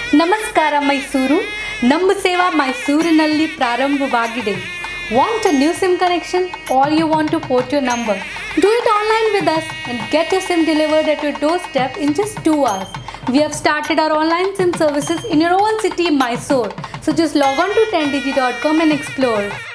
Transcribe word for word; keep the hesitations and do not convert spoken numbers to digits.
ನಮಸ್ಕಾರ ಮೈಸೂರು ನಮ್ಮ ಸೇವಾ ಮೈಸೂರಿನಲ್ಲಿ ಪ್ರಾರಂಭವಾಗಿದೆ. Want a new SIM connection or you want to port your number? Do it online with us and get your SIM delivered at your doorstep in just two hours. We have started our online SIM services in your own city, Mysore. So just log on to ten digi dot com and explore.